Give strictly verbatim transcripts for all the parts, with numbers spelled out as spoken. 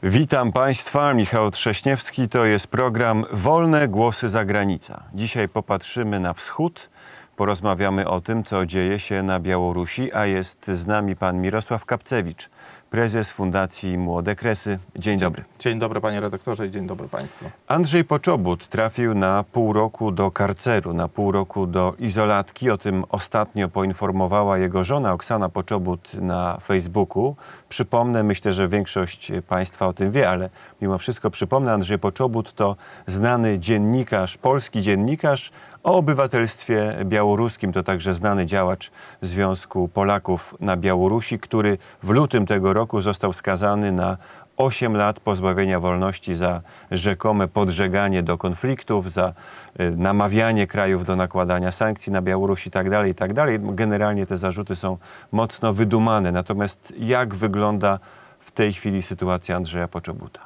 Witam Państwa, Michał Trześniewski, to jest program Wolne Głosy Zagranica. Dzisiaj popatrzymy na wschód, porozmawiamy o tym, co dzieje się na Białorusi, a jest z nami pan Mirosław Kapcewicz, prezes Fundacji Młode Kresy. Dzień dobry. Dzień dobry panie redaktorze i dzień dobry państwu. Andrzej Poczobut trafił na pół roku do karceru, na pół roku do izolatki. O tym ostatnio poinformowała jego żona Oksana Poczobut na Facebooku. Przypomnę, myślę, że większość państwa o tym wie, ale mimo wszystko przypomnę, Andrzej Poczobut to znany dziennikarz, polski dziennikarz o obywatelstwie białoruskim. To także znany działacz Związku Polaków na Białorusi, który w lutym tego roku został skazany na osiem lat pozbawienia wolności za rzekome podżeganie do konfliktów, za y, namawianie krajów do nakładania sankcji na Białoruś i tak dalej, i tak dalej. Generalnie te zarzuty są mocno wydumane. Natomiast jak wygląda w tej chwili sytuacja Andrzeja Poczobuta?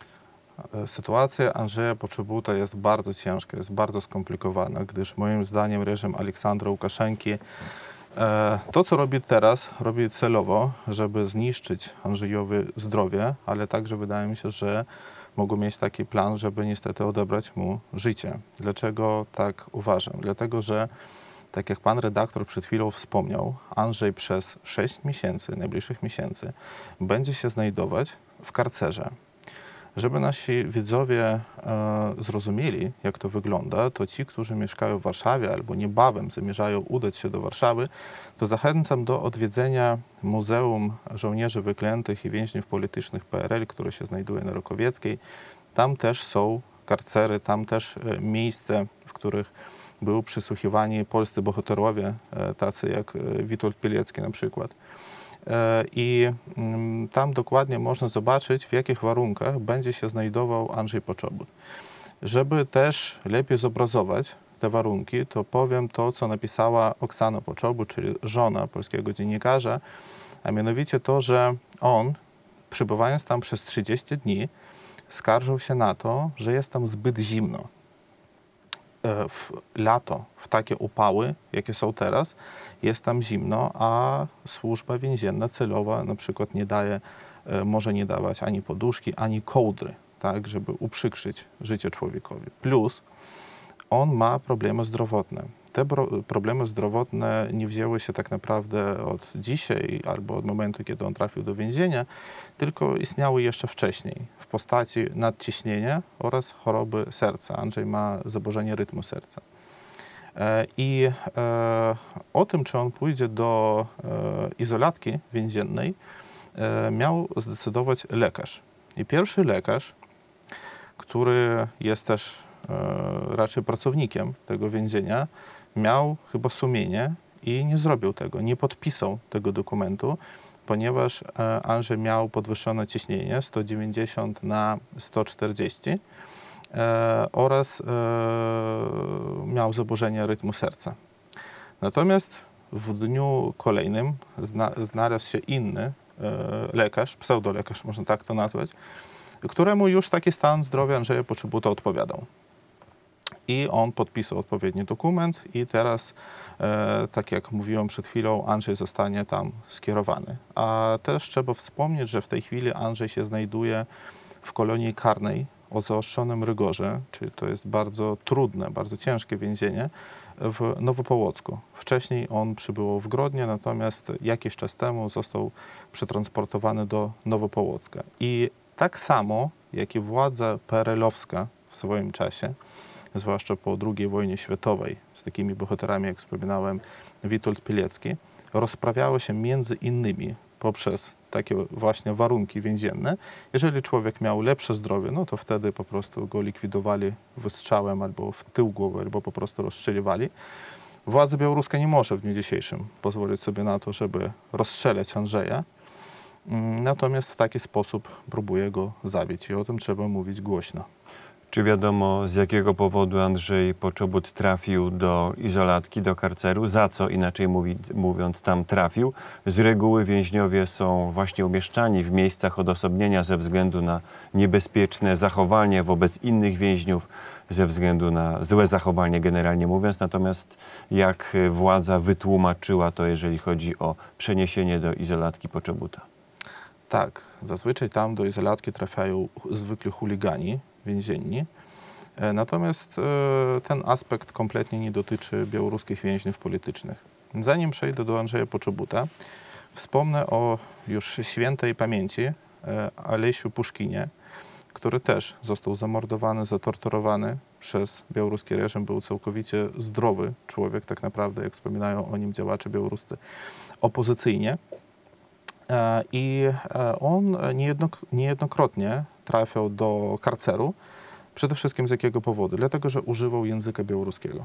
Sytuacja Andrzeja Poczobuta jest bardzo ciężka, jest bardzo skomplikowana, gdyż moim zdaniem reżim Aleksandra Łukaszenki e, to, co robi teraz, robi celowo, żeby zniszczyć Andrzejowi zdrowie, ale także wydaje mi się, że mogą mieć taki plan, żeby niestety odebrać mu życie. Dlaczego tak uważam? Dlatego, że tak jak pan redaktor przed chwilą wspomniał, Andrzej przez sześć miesięcy, najbliższych miesięcy, będzie się znajdować w karcerze. Żeby nasi widzowie e, zrozumieli, jak to wygląda, to ci, którzy mieszkają w Warszawie albo niebawem zamierzają udać się do Warszawy, to zachęcam do odwiedzenia Muzeum Żołnierzy Wyklętych i Więźniów Politycznych P R L, które się znajduje na Rokowieckiej. Tam też są karcery, tam też e, miejsce, w których były przysłuchiwani polscy bohaterowie, e, tacy jak e, Witold Pilecki na przykład. I tam dokładnie można zobaczyć, w jakich warunkach będzie się znajdował Andrzej Poczobut. Żeby też lepiej zobrazować te warunki, to powiem to, co napisała Oksana Poczobut, czyli żona polskiego dziennikarza, a mianowicie to, że on, przebywając tam przez trzydzieści dni, skarżył się na to, że jest tam zbyt zimno. W lato, w takie upały, jakie są teraz, jest tam zimno, a służba więzienna celowa na przykład nie daje, może nie dawać ani poduszki, ani kołdry, tak, żeby uprzykrzyć życie człowiekowi. Plus on ma problemy zdrowotne. Te problemy zdrowotne nie wzięły się tak naprawdę od dzisiaj albo od momentu, kiedy on trafił do więzienia, tylko istniały jeszcze wcześniej w postaci nadciśnienia oraz choroby serca. Andrzej ma zaburzenie rytmu serca. I e, o tym, czy on pójdzie do e, izolatki więziennej, e, miał zdecydować lekarz. I pierwszy lekarz, który jest też e, raczej pracownikiem tego więzienia, miał chyba sumienie i nie zrobił tego, nie podpisał tego dokumentu, ponieważ e, Andrzej miał podwyższone ciśnienie sto dziewięćdziesiąt na sto czterdzieści. E, oraz e, miał zaburzenie rytmu serca. Natomiast w dniu kolejnym zna, znalazł się inny e, lekarz, pseudolekarz, można tak to nazwać, któremu już taki stan zdrowia Andrzeja Poczobuta odpowiadał. I on podpisał odpowiedni dokument i teraz, e, tak jak mówiłem przed chwilą, Andrzej zostanie tam skierowany. A też trzeba wspomnieć, że w tej chwili Andrzej się znajduje w kolonii karnej o zaostrzonym rygorze, czyli to jest bardzo trudne, bardzo ciężkie więzienie w Nowopołocku. Wcześniej on przybył w Grodnie, natomiast jakiś czas temu został przetransportowany do Nowopołocka. I tak samo, jak i władza P R L-owska w swoim czasie, zwłaszcza po drugiej wojnie światowej, z takimi bohaterami, jak wspominałem, Witold Pilecki, rozprawiało się między innymi poprzez takie właśnie warunki więzienne. Jeżeli człowiek miał lepsze zdrowie, no to wtedy po prostu go likwidowali wystrzałem albo w tył głowy, albo po prostu rozstrzeliwali. Władza białoruska nie może w dniu dzisiejszym pozwolić sobie na to, żeby rozstrzelać Andrzeja. Natomiast w taki sposób próbuje go zabić i o tym trzeba mówić głośno. Czy wiadomo, z jakiego powodu Andrzej Poczobut trafił do izolatki, do karceru? Za co, inaczej mówi, mówiąc, tam trafił? Z reguły więźniowie są właśnie umieszczani w miejscach odosobnienia ze względu na niebezpieczne zachowanie wobec innych więźniów, ze względu na złe zachowanie, generalnie mówiąc. Natomiast jak władza wytłumaczyła to, jeżeli chodzi o przeniesienie do izolatki Poczobuta? Tak, zazwyczaj tam do izolatki trafiają zwykli chuligani więzienni. E, Natomiast e, ten aspekt kompletnie nie dotyczy białoruskich więźniów politycznych. Zanim przejdę do Andrzeja Poczobuta, wspomnę o już świętej pamięci e, Alesiu Puszkinie, który też został zamordowany, zatorturowany przez białoruski reżim. Był całkowicie zdrowy człowiek, tak naprawdę, jak wspominają o nim działacze białoruscy opozycyjnie. E, I e, on niejednok- niejednokrotnie trafiał do karceru. Przede wszystkim z jakiego powodu? Dlatego, że używał języka białoruskiego.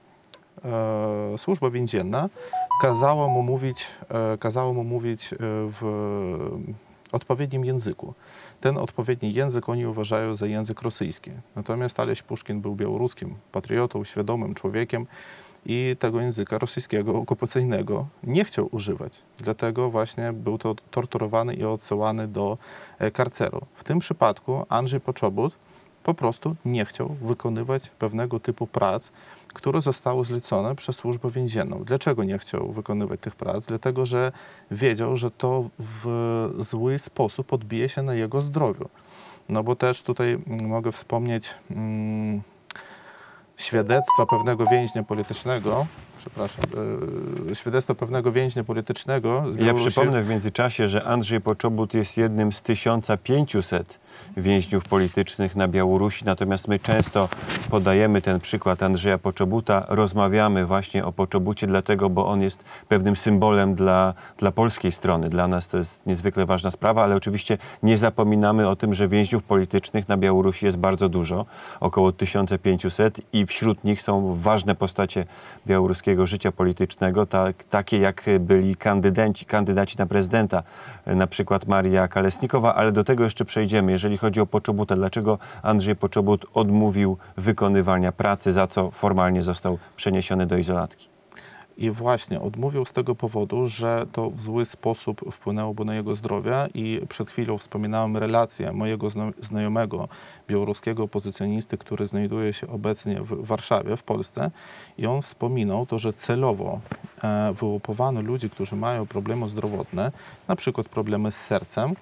E, Służba więzienna kazała mu mówić, e, kazała mu mówić e, w odpowiednim języku. Ten odpowiedni język oni uważają za język rosyjski. Natomiast Aleś Puszkin był białoruskim patriotą, świadomym człowiekiem i tego języka rosyjskiego okupacyjnego nie chciał używać. Dlatego właśnie był to torturowany i odsyłany do e, karceru. W tym przypadku Andrzej Poczobut po prostu nie chciał wykonywać pewnego typu prac, które zostały zlecone przez służbę więzienną. Dlaczego nie chciał wykonywać tych prac? Dlatego, że wiedział, że to w zły sposób odbije się na jego zdrowiu. No bo też tutaj mogę wspomnieć mm, świadectwa pewnego więźnia politycznego, przepraszam, yy, świadectwo pewnego więźnia politycznego z Ja Białorusi. przypomnę w międzyczasie, że Andrzej Poczobut jest jednym z tysiąca pięciuset więźniów politycznych na Białorusi, natomiast my często podajemy ten przykład Andrzeja Poczobuta, rozmawiamy właśnie o Poczobucie dlatego, bo on jest pewnym symbolem dla, dla polskiej strony. Dla nas to jest niezwykle ważna sprawa, ale oczywiście nie zapominamy o tym, że więźniów politycznych na Białorusi jest bardzo dużo, około tysiąc pięćset i wśród nich są ważne postacie białoruskiego życia politycznego, tak, takie jak byli kandydaci, kandydaci na prezydenta, na przykład Maria Kalesnikowa, ale do tego jeszcze przejdziemy. Jeżeli chodzi o Poczobuta, dlaczego Andrzej Poczobut odmówił wykonywania pracy, za co formalnie został przeniesiony do izolatki? I właśnie odmówił z tego powodu, że to w zły sposób wpłynęłoby na jego zdrowie i przed chwilą wspominałem relację mojego zna znajomego białoruskiego opozycjonisty, który znajduje się obecnie w Warszawie, w Polsce i on wspominał to, że celowo e, wyłapowano ludzi, którzy mają problemy zdrowotne, na przykład problemy z sercem,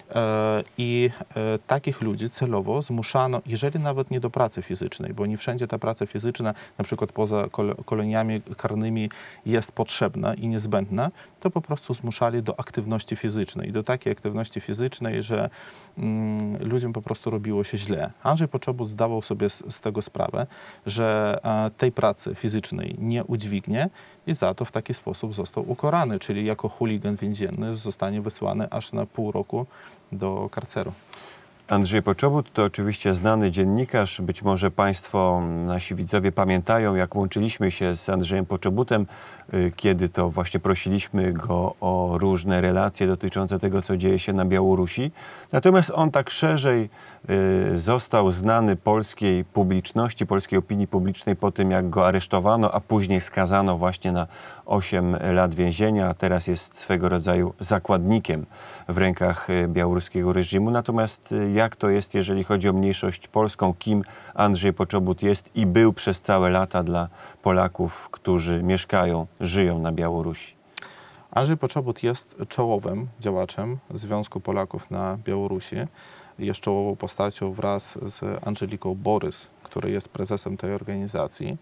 i takich ludzi celowo zmuszano, jeżeli nawet nie do pracy fizycznej, bo nie wszędzie ta praca fizyczna, na przykład poza koloniami karnymi, jest potrzebna i niezbędna, to po prostu zmuszali do aktywności fizycznej, do takiej aktywności fizycznej, że mm, ludziom po prostu robiło się źle. Andrzej Poczobut zdawał sobie z, z tego sprawę, że a, tej pracy fizycznej nie udźwignie i za to w taki sposób został ukarany, czyli jako chuligan więzienny zostanie wysłany aż na pół roku do karceru. Andrzej Poczobut to oczywiście znany dziennikarz. Być może Państwo, nasi widzowie pamiętają, jak łączyliśmy się z Andrzejem Poczobutem, kiedy to właśnie prosiliśmy go o różne relacje dotyczące tego, co dzieje się na Białorusi. Natomiast on tak szerzej został znany polskiej publiczności, polskiej opinii publicznej po tym, jak go aresztowano, a później skazano właśnie na osiem lat więzienia. Teraz jest swego rodzaju zakładnikiem w rękach białoruskiego reżimu. Natomiast jak to jest, jeżeli chodzi o mniejszość polską, kim Andrzej Poczobut jest i był przez całe lata dla Polaków, którzy mieszkają, żyją na Białorusi? Andrzej Poczobut jest czołowym działaczem Związku Polaków na Białorusi. Jest czołową postacią wraz z Angeliką Borys, który jest prezesem tej organizacji.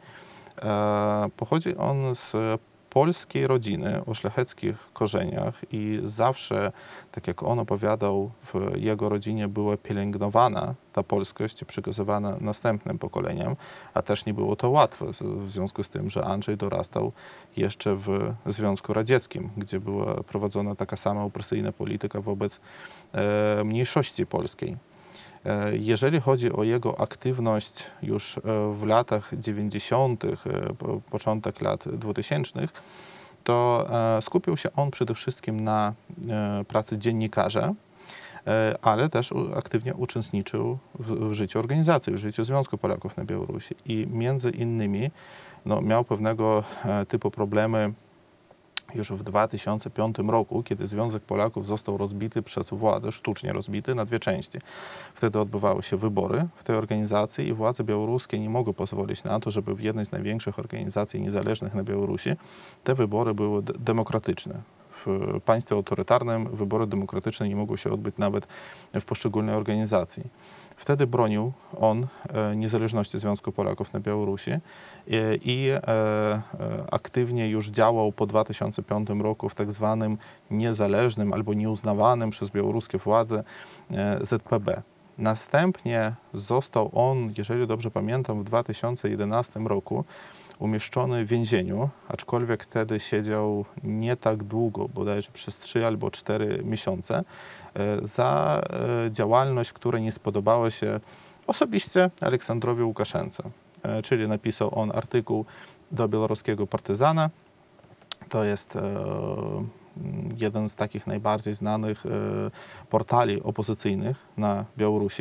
E, pochodzi on z polskiej rodziny o szlacheckich korzeniach i zawsze, tak jak on opowiadał, w jego rodzinie była pielęgnowana ta polskość i przekazywana następnym pokoleniom, a też nie było to łatwe w związku z tym, że Andrzej dorastał jeszcze w Związku Radzieckim, gdzie była prowadzona taka sama opresyjna polityka wobec e, mniejszości polskiej. Jeżeli chodzi o jego aktywność już w latach dziewięćdziesiątych, początek lat dwutysięcznych, to skupił się on przede wszystkim na pracy dziennikarza, ale też aktywnie uczestniczył w, w życiu organizacji, w życiu Związku Polaków na Białorusi i między innymi no, miał pewnego typu problemy już w dwa tysiące piątym roku, kiedy Związek Polaków został rozbity przez władzę, sztucznie rozbity na dwie części. Wtedy odbywały się wybory w tej organizacji i władze białoruskie nie mogły pozwolić na to, żeby w jednej z największych organizacji niezależnych na Białorusi te wybory były demokratyczne. w państwie autorytarnym wybory demokratyczne nie mogły się odbyć nawet w poszczególnej organizacji. Wtedy bronił on niezależności Związku Polaków na Białorusi i aktywnie już działał po dwa tysiące piątym roku w tak zwanym niezależnym albo nieuznawanym przez białoruskie władze Z P B. Następnie został on, jeżeli dobrze pamiętam, w dwa tysiące jedenastym roku umieszczony w więzieniu, aczkolwiek wtedy siedział nie tak długo, bodajże przez trzy albo cztery miesiące, za działalność, która nie spodobała się osobiście Aleksandrowi Łukaszence. Czyli napisał on artykuł do białoruskiego Partyzana. To jest jeden z takich najbardziej znanych portali opozycyjnych na Białorusi.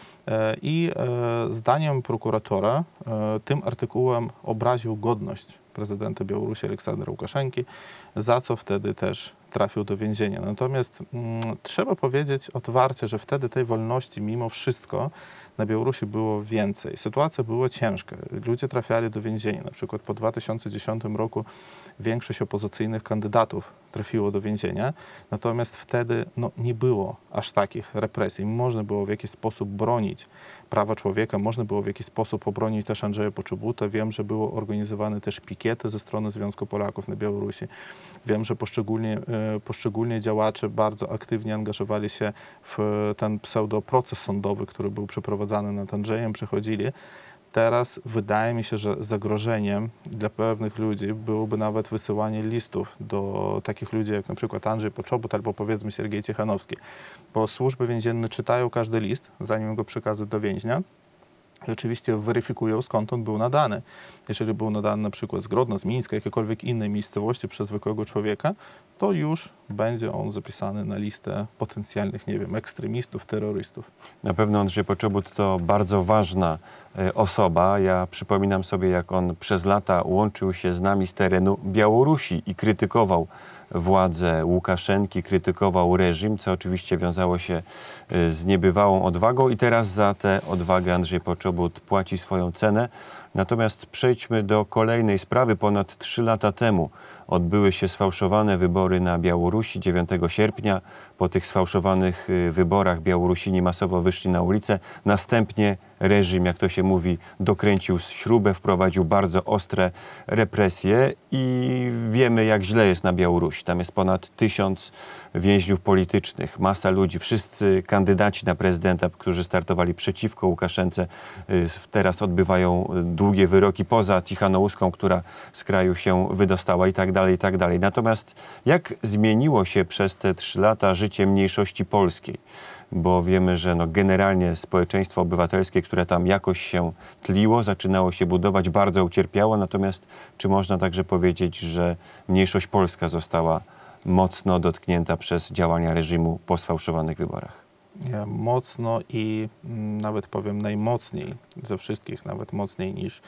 I zdaniem prokuratora tym artykułem obraził godność prezydenta Białorusi Aleksandra Łukaszenki, za co wtedy też trafił do więzienia. Natomiast mm, trzeba powiedzieć otwarcie, że wtedy tej wolności mimo wszystko na Białorusi było więcej. Sytuacja była ciężka. Ludzie trafiali do więzienia. Na przykład po dwa tysiące dziesiątym roku większość opozycyjnych kandydatów trafiło do więzienia. Natomiast wtedy no, nie było aż takich represji. Można było w jakiś sposób bronić prawa człowieka, można było w jakiś sposób obronić też Andrzeja Poczobuta. Wiem, że było organizowane też pikiety ze strony Związku Polaków na Białorusi. Wiem, że poszczególni, poszczególni działacze bardzo aktywnie angażowali się w ten pseudoproces sądowy, który był przeprowadzany nad Andrzejem, przechodzili. Teraz wydaje mi się, że zagrożeniem dla pewnych ludzi byłoby nawet wysyłanie listów do takich ludzi jak na przykład Andrzej Poczobut albo powiedzmy Siergiej Cichanowski, bo służby więzienne czytają każdy list, zanim go przekazują do więźnia i oczywiście weryfikują, skąd on był nadany. Jeżeli był nadany na przykład z Grodna, z Mińska, jakiejkolwiek innej miejscowości przez zwykłego człowieka, to już będzie on zapisany na listę potencjalnych, nie wiem, ekstremistów, terrorystów. Na pewno Andrzej Poczobut to bardzo ważna e, osoba. Ja przypominam sobie, jak on przez lata łączył się z nami z terenu Białorusi i krytykował władzę Łukaszenki, krytykował reżim, co oczywiście wiązało się z niebywałą odwagą i teraz za tę odwagę Andrzej Poczobut płaci swoją cenę. Natomiast przejdźmy do kolejnej sprawy. Ponad trzy lata temu odbyły się sfałszowane wybory na Białorusi dziewiątego sierpnia. Po tych sfałszowanych wyborach Białorusini masowo wyszli na ulicę. Następnie reżim, jak to się mówi, dokręcił śrubę, wprowadził bardzo ostre represje i wiemy, jak źle jest na Białorusi. Tam jest ponad tysiąc więźniów politycznych, masa ludzi, wszyscy kandydaci na prezydenta, którzy startowali przeciwko Łukaszence, teraz odbywają długie wyroki poza Tichanouską, która z kraju się wydostała i tak dalej, i tak dalej. Natomiast jak zmieniło się przez te trzy lata życie mniejszości polskiej? Bo wiemy, że no generalnie społeczeństwo obywatelskie, które tam jakoś się tliło, zaczynało się budować, bardzo ucierpiało. Natomiast czy można także powiedzieć, że mniejszość polska została mocno dotknięta przez działania reżimu po sfałszowanych wyborach? Ja, mocno i mm, nawet powiem najmocniej ze wszystkich, nawet mocniej niż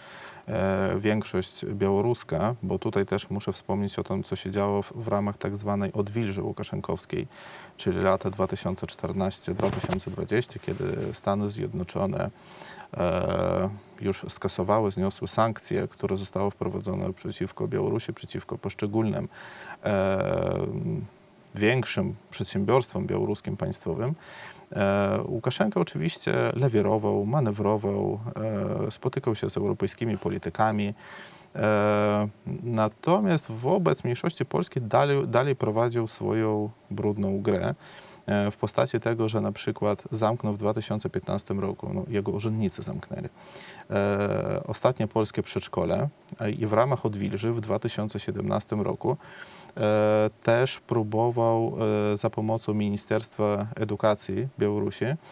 e, większość białoruska, bo tutaj też muszę wspomnieć o tym, co się działo w, w ramach tak zwanej odwilży łukaszenkowskiej, czyli lata dwa tysiące czternastego do dwa tysiące dwudziestego, kiedy Stany Zjednoczone e, już skasowały, zniosły sankcje, które zostały wprowadzone przeciwko Białorusi, przeciwko poszczególnym e, większym przedsiębiorstwom białoruskim państwowym. E, Łukaszenka oczywiście lewierował, manewrował, e, spotykał się z europejskimi politykami, e, natomiast wobec mniejszości polskiej dalej, dalej prowadził swoją brudną grę e, w postaci tego, że na przykład zamknął w dwa tysiące piętnastym roku, no, jego urzędnicy zamknęli, e, ostatnie polskie przedszkole e, i w ramach odwilży w dwa tysiące siedemnastym roku E, też próbował e, za pomocą Ministerstwa Edukacji Białorusi e,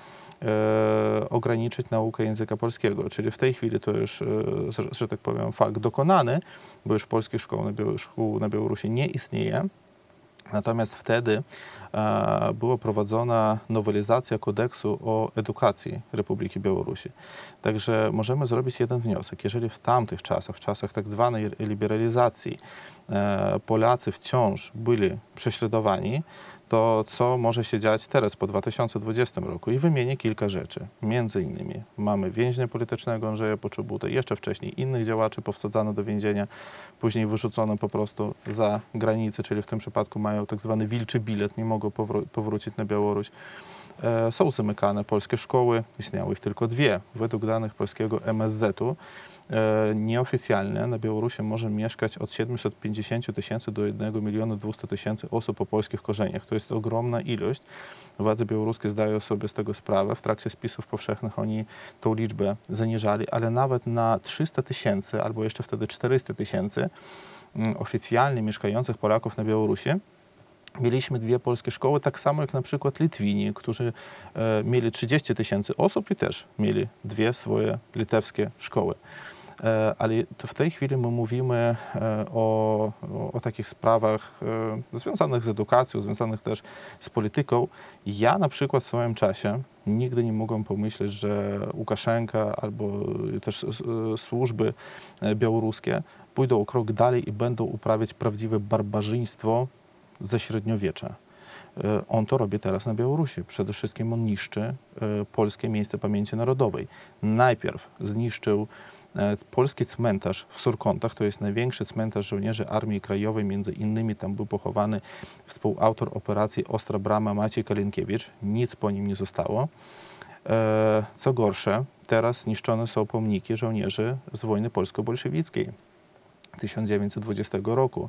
ograniczyć naukę języka polskiego. Czyli w tej chwili to już, e, że, że tak powiem, fakt dokonany, bo już polskich szkół na, Biał szkół na Białorusi nie istnieje. Natomiast wtedy e, była prowadzona nowelizacja kodeksu o edukacji Republiki Białorusi. Także możemy zrobić jeden wniosek. Jeżeli w tamtych czasach, w czasach tak zwanej liberalizacji, e, Polacy wciąż byli prześladowani, to co może się dziać teraz po dwa tysiące dwudziestym roku i wymienię kilka rzeczy. Między innymi mamy więźnia politycznego Andrzeja Poczobuta, jeszcze wcześniej innych działaczy powsadzano do więzienia, później wyrzucono po prostu za granicę, czyli w tym przypadku mają tak zwany wilczy bilet, nie mogą powró powrócić na Białoruś. E, są zamykane polskie szkoły, istniały ich tylko dwie. Według danych polskiego M S Z-u e, nieoficjalnie na Białorusi może mieszkać od siedmiuset pięćdziesięciu tysięcy do jednego miliona dwustu tysięcy osób o polskich korzeniach. To jest ogromna ilość. Władze białoruskie zdają sobie z tego sprawę. W trakcie spisów powszechnych oni tą liczbę zaniżali, ale nawet na trzysta tysięcy albo jeszcze wtedy czterysta tysięcy oficjalnie mieszkających Polaków na Białorusi mieliśmy dwie polskie szkoły, tak samo jak na przykład Litwini, którzy e, mieli trzydzieści tysięcy osób i też mieli dwie swoje litewskie szkoły. E, ale w tej chwili my mówimy e, o, o, o takich sprawach e, związanych z edukacją, związanych też z polityką. Ja na przykład w swoim czasie nigdy nie mogłem pomyśleć, że Łukaszenka albo też e, służby białoruskie pójdą o krok dalej i będą uprawiać prawdziwe barbarzyństwo ze średniowiecza. On to robi teraz na Białorusi. Przede wszystkim on niszczy polskie miejsce pamięci narodowej. Najpierw zniszczył polski cmentarz w Surkontach, to jest największy cmentarz żołnierzy Armii Krajowej, między innymi tam był pochowany współautor operacji Ostra Brama Maciej Kalinkiewicz. Nic po nim nie zostało. Co gorsze, teraz niszczone są pomniki żołnierzy z wojny polsko-bolszewickiej tysiąc dziewięćset dwudziestego roku.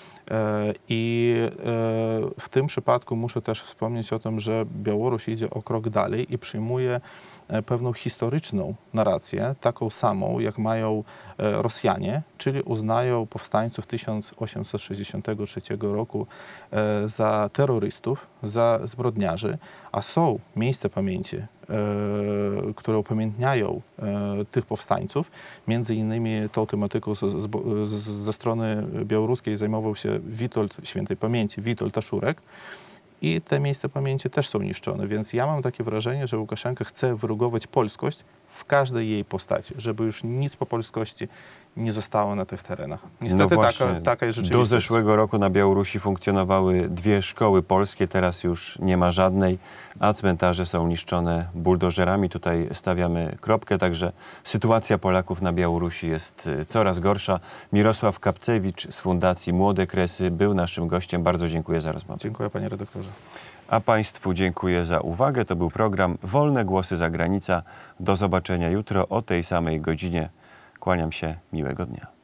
I w tym przypadku muszę też wspomnieć o tym, że Białoruś idzie o krok dalej i przyjmuje pewną historyczną narrację, taką samą, jak mają Rosjanie, czyli uznają powstańców tysiąc osiemset sześćdziesiątego trzeciego roku za terrorystów, za zbrodniarzy, a są miejsca pamięci, które upamiętniają tych powstańców. Między innymi tą tematyką z, z, ze strony białoruskiej zajmował się Witold Świętej Pamięci, Witold Taszurek. I te miejsca pamięci też są niszczone, więc ja mam takie wrażenie, że Łukaszenka chce wyrugować polskość w każdej jej postaci, żeby już nic po polskości nie zostało na tych terenach. Niestety no właśnie, taka, taka jest rzeczywistość. Do zeszłego roku na Białorusi funkcjonowały dwie szkoły polskie, teraz już nie ma żadnej, a cmentarze są niszczone buldożerami. Tutaj stawiamy kropkę, także sytuacja Polaków na Białorusi jest coraz gorsza. Mirosław Kapcewicz z Fundacji Młode Kresy był naszym gościem. Bardzo dziękuję za rozmowę. Dziękuję, panie redaktorze. A Państwu dziękuję za uwagę. To był program Wolne Głosy Zagranica. Do zobaczenia jutro o tej samej godzinie. Kłaniam się. Miłego dnia.